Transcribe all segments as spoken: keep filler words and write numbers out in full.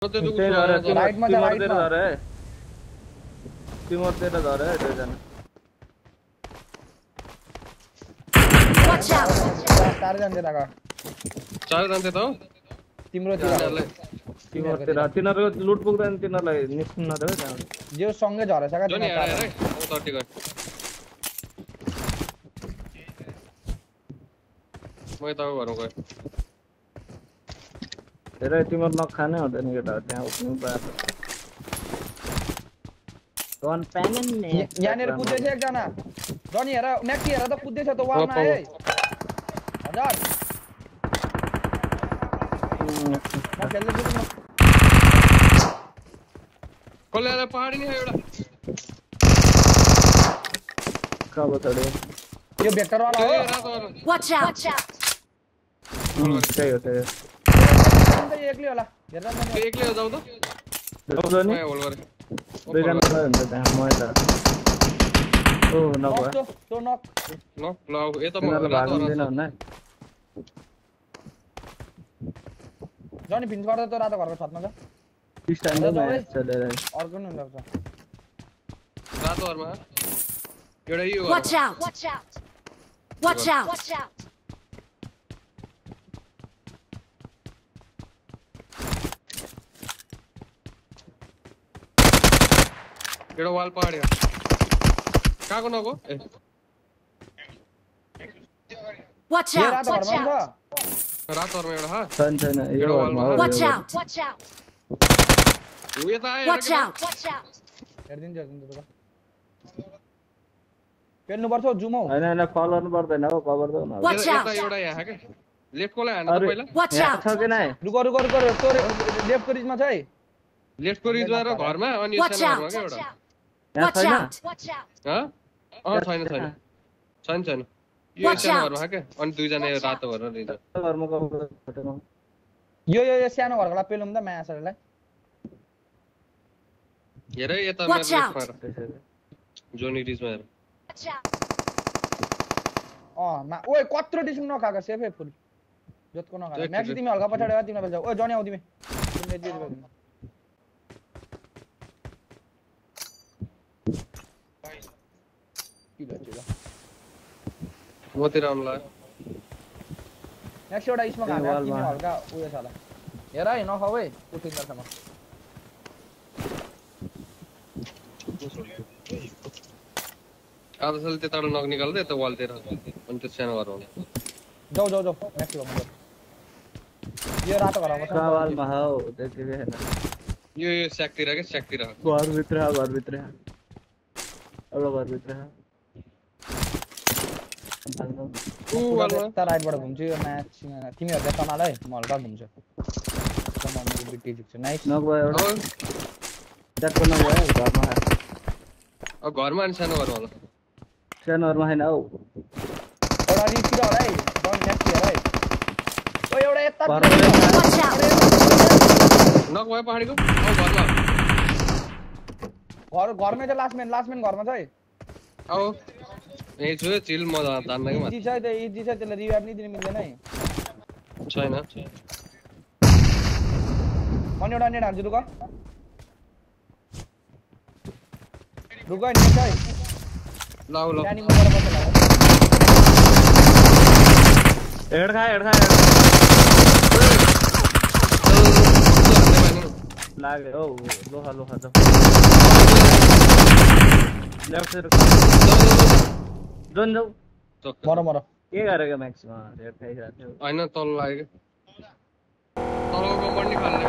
Right मा right मा तिम्रो तेरो घर है दुई जना Watch out. चार जन तेरा का चार जन थे तो तिम्रो तेरा तिम्रो तेरा तिनीहरुको लुट पुग्दैन तिनीहरुलाई निस्किन नदेऊ त्यहाँ जो सँगै झरेछ का जनी हेर हेर ओ थर्टी गन म त घरमा गए हेरे तिम्रो नखानै हुँदैन केटा त्यहाँ उठ्नु पाए कन प्याङन ने यहाँनेर कुद्दै छ एकजना जनी हेर म्याक्सी हेर त कुद्दै छ त वालमा है हजार म खेल्दै छु म कसले पहाडी नि एउटा कब तडे यो भेक्टर वाला हो Watch out. सही होते हैं एक्लै होला हेर्दा न एक्लै हो जाऊ त जाऊ नि होल गरे दुई जना हुन्छ त्यहाँ म यता ओ नभए तो तो नक ल ल ए त म भाग्दैन हैन जनी फिनिस गर्दा त रातो घरको छतमा छ तीस टाइम मा चलेर अर्को नि लाग्छ रातो घरमा एउटा यो Watch out. Watch out. Watch out. Watch out. एउटा वाल पहाडी काको नको ए Watch out. Watch out. रातो घरमा एउटा हा छैन छैन यो घरमा हो Watch out. Watch out. उयो त आयो Watch out. Watch out. हेर्दिन हेर्दिन त पेल्नु पर्छ जुम हो हैन हैन फल गर्नु पर्दैन हो कभर दो न Watch out. एउटा यहाँ के लेफ्ट कोलाई हान्न त पहिला Watch out. छ कि नाइ रुको रुको रुको तो लेफ्ट रिजमा छ है लेफ्ट को रिजमा र घरमा अनि यो Watch सानो out. घरमा के एउटा Watch out. Watch out. ह अ छैन छैन छैन छैन यो Watch सानो out. घरमा के अनि दुई जना यो रातो घर रहेछ घरमा कभर फटेन यो यो यो सानो घरकोलाई पेलौँ त माया सरलाई हेर यता Watch मेरो out. लेफ्टमा जोनी रिजमा हेर Watch out. अ मा ओइ कत्रो डिसिङ नखाएको सेफै फुल जतको नखाएको म्याक्सी तिमी हल्का पछाडि आ तिमीलाई बेल्छ ओइ जनी आउ तिमी तिमीले दिए दिनु के भन्छ ल मतिर आउला नेक्स्ट एउटा इसमा खाने तिमी हल्का उयो छ होला हेर है नखाऊ है उठिँदैसम्म आधा साल त्यता नक निकाल्दै यता वालतिर अनि त्यो सानो घर हो जाऊ जाऊ जाऊ नेक्स्ट गर्नु यो रातो घरमा छ सवालमा हो त्यति हैन यो यो स्याकतिर के स्याकतिर घर भित्र घर भित्र एउटा घर भित्र उ वाला त राइटबाट घुम्छु यो म्याच तिमीहरु त समाल है म हल्का घुम्छु त म मेरो बिटी जिक्छु नाइस नगयो एउटा ट्याक्क नगयो घरमा अब घरमा अनि सानो घर होला सानो घरमा हैन हौ एउटा रितिर होला है डन नेक्स्ट हेर है ओ एउटा यता Watch out. नक भयो पहाडीको ओ घरमा घर घरमै त लास्ट मेन लास्ट मेन घरमा छ है आओ ए छु चिल म जान्न के इजी छ त इजी छ त्यसले रिवाइभ नि दिन मिल्दैन है छैन अनि एउटा नेट हान्छु रुक रुक नेट है लाउ लाउ प्यानिङ गरेर बस्छ ल हेड खा हेड खा लागे ओ लोहा लोहा त लेफ्ट साइड जोन जाऊ मर मर के गरेको म्याक्समा रेड खाइरहेको थियो हैन तल लाग्यो तलको कम्पनी खाल्ले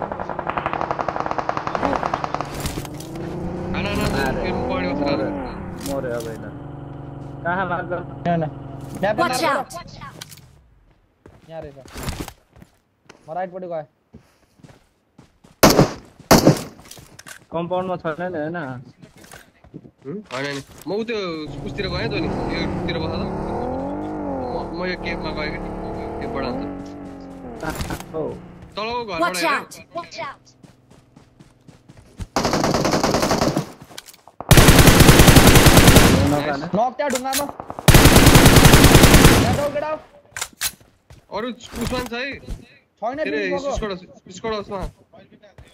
खाना न गेम पड्यो छ मर्यो अब हैन कहाँ लाग्यो हैन म्याप Watch out. यहाँ रहेछ म राइट पटि गए कम्पाउन्डमा छैन नि हैन हैन नि म उतै उसतिर गए त नि यो तिर बस्दा त म यो केपमा गए के केपबाट आउँछ हो तलको घरबाट Watch out. Watch out. नक त्या ढुङ्गामा यहाँ जाऊ गेट आउट अरु उसमान छ है छैन तेरे रिस्क स्कोड स्कोड उसमा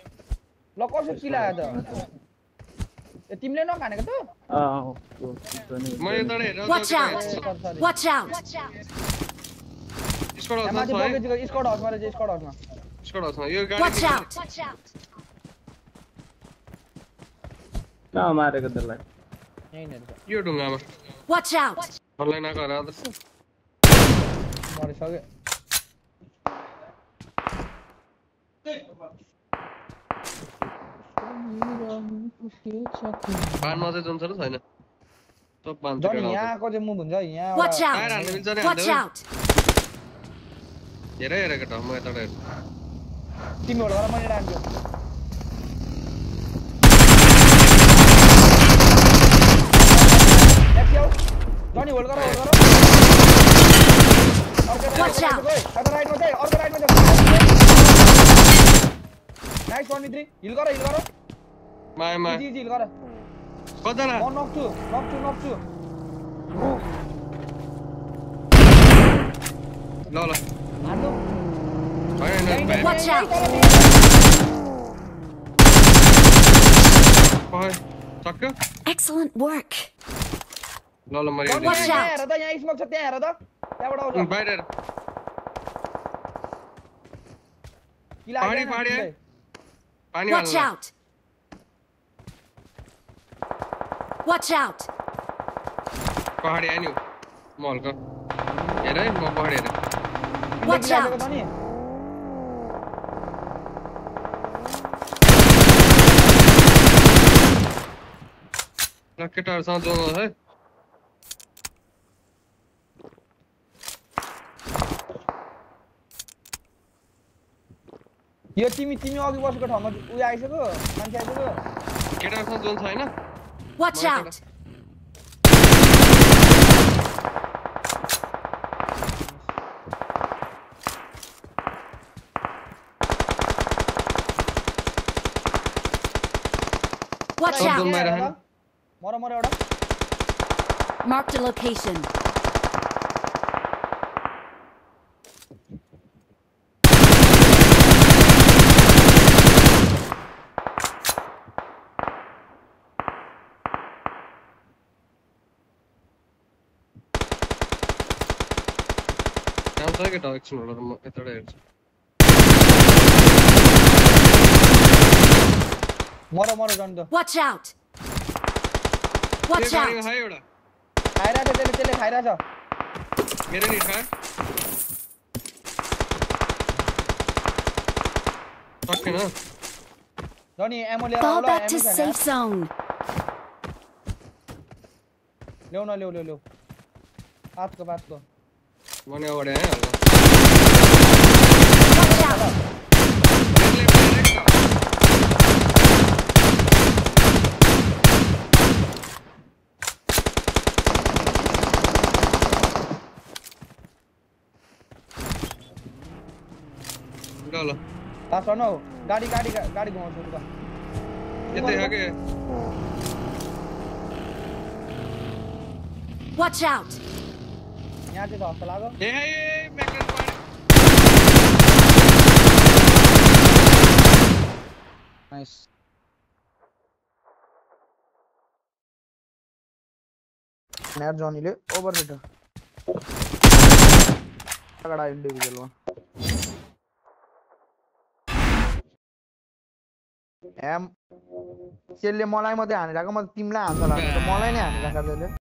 ल कसो किलायो त ए तिमीले नखानेको त अँ मैले तडा हेरेर Watch out! Watch out! Squad यहाँ हाउसमा माथि छ है बगेजीको स्क्वाड हाउसमा रहेछ स्क्वाड हाउसमा स्क्वाड हाउसमा यो गाडी Watch out! कहाँ मारेको त्यसलाई यहीँनिर छ यो ढुङ्गामा Watch out! मलाई नगर आदर्श मरिसक्यो बानमा चाहिँ जान्छ र छैन सब बान जनी यहाँको चाहिँ मुभ हुन्छ यहाँ Watch टायर out! हाल्नु मिल्छ नि Watch हाल्दै out! हेरै हेरेको ठाउँ म यताबाट हेर्छु तिमी होल्ड गर मैले राख्छु जनी होल्ड गर होल्ड गर Watch out! अर्को राइटमा चाहिँ अर्को राइटमा चाहिँ नाइस वन थ्री हिल गर हिल गर माया माया इजी इजी हिल गर कजना म नक्छु नक्छु नक्छु ल ल हान्नु होइन होइन Watch out! भाइ सक्यो Excellent work! ल ल मरि Watch यहाँ out! हेर त यहाँ स्मोक छ त्यहाँ हेर त त्यहाँबाट आउँछ बाहिर हेर किला पानी, आइदैन पानी, तिमीलाई। पानी Watch हाल्नु out! Watch out! पहाडी आयो नि म हल्का हेर है म पहाडी हेरेँ तिमीले Watch किला out! आइसकेको छ नि ल केटाहरूसँग जोड्नु है यो तिमी तिमी अघि बसेको ठाउँमा उयो आइसक्यो मान्छे आइसक्यो केटाहरूसँग जोन छ होइन Watch My out! Watch Top out! zone. यहाँ हेर हेर। त। मर मर एउटा Marked a location. त्यहाँ छ केटा एकछिन होला म यताबाट हेर्छु मर मर जन त Watch out! त्यो Watch गाडीमा out! खायो एउटा खाइरहेछ त्यसले त्यसले खाइरहेछ मेरो नि खा सकेन जनी एमो लिएर Fall आऊ ल back to एमो छैन safe zone. ल्याउ न ल्याउ ल्याउ ल्याउ पाँचको पाँचको भने अगाडि आयो हल्का Watch out! लेफ्ट लेफ्ट हेरेको त ल ल पास गर्नु हौ गाडी गाडी गाडी घुमाउँछु त यतै हो कि Watch out! यहाँ चाहिँ छ जस्तो लाग्यो ए ए म्याक्लेन पाडे नाइस नेट जनीले ओभर रिटर तगडा इन्डिभिजुअलमा एम त्यसले मलाई मात्रै हानिरहेको म तिमीलाई हान्छ लाग्छ मलाई नै हानिरहेको त्यसले